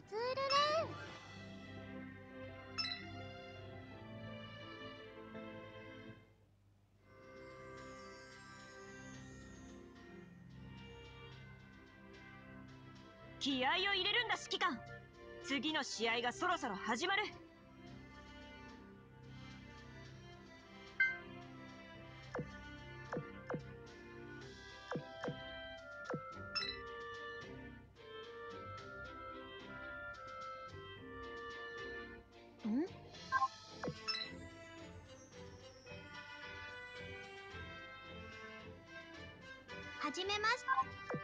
ズールレーン。 気合を入れるんだ指揮官。次の試合がそろそろ始まる。 はじめまして。